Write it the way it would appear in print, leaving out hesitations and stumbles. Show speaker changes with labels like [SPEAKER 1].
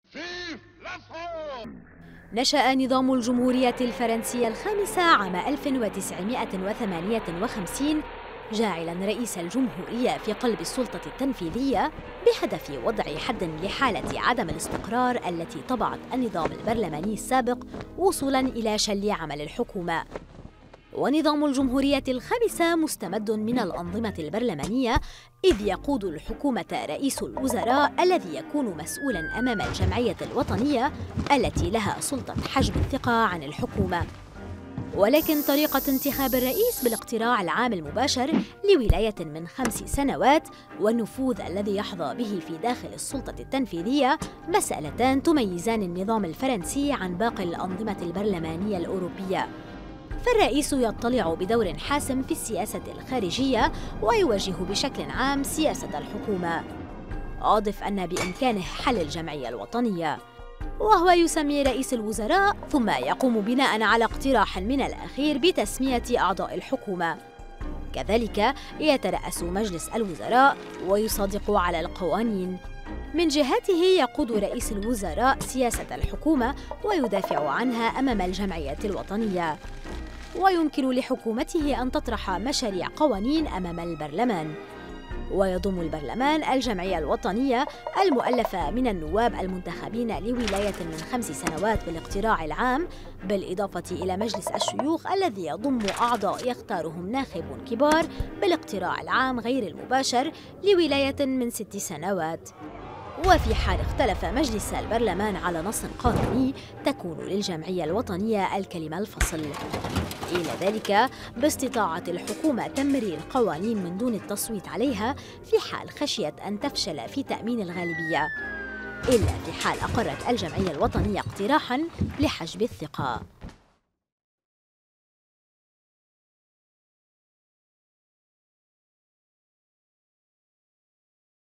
[SPEAKER 1] نشأ نظام الجمهورية الفرنسية الخامسة عام 1958 جاعلاً رئيس الجمهورية في قلب السلطة التنفيذية بهدف وضع حد لحالة عدم الاستقرار التي طبعت النظام البرلماني السابق وصولاً إلى شل عمل الحكومة. ونظام الجمهورية الخامسة مستمد من الأنظمة البرلمانية، إذ يقود الحكومة رئيس الوزراء الذي يكون مسؤولاً أمام الجمعية الوطنية التي لها سلطة حجب الثقة عن الحكومة. ولكن طريقة انتخاب الرئيس بالاقتراع العام المباشر لولاية من 5 سنوات والنفوذ الذي يحظى به في داخل السلطة التنفيذية مسألتان تميزان النظام الفرنسي عن باقي الأنظمة البرلمانية الأوروبية. فالرئيس يطلع بدور حاسم في السياسة الخارجية ويوجه بشكل عام سياسة الحكومة. أضف أن بإمكانه حل الجمعية الوطنية، وهو يسمي رئيس الوزراء ثم يقوم بناء على اقتراح من الأخير بتسمية أعضاء الحكومة. كذلك يترأس مجلس الوزراء ويصادق على القوانين. من جهته يقود رئيس الوزراء سياسة الحكومة ويدافع عنها أمام الجمعية الوطنية، ويمكن لحكومته أن تطرح مشاريع قوانين أمام البرلمان. ويضم البرلمان الجمعية الوطنية المؤلفة من النواب المنتخبين لولاية من 5 سنوات بالاقتراع العام، بالإضافة إلى مجلس الشيوخ الذي يضم أعضاء يختارهم ناخب كبار بالاقتراع العام غير المباشر لولاية من 6 سنوات. وفي حال اختلف مجلس البرلمان على نص قانوني تكون للجمعية الوطنية الكلمة الفصل. إلى ذلك باستطاعة الحكومة تمرير القوانين من دون التصويت عليها في حال خشيت أن تفشل في تأمين الغالبية، إلا في حال أقرت الجمعية الوطنية اقتراحاً لحجب الثقة.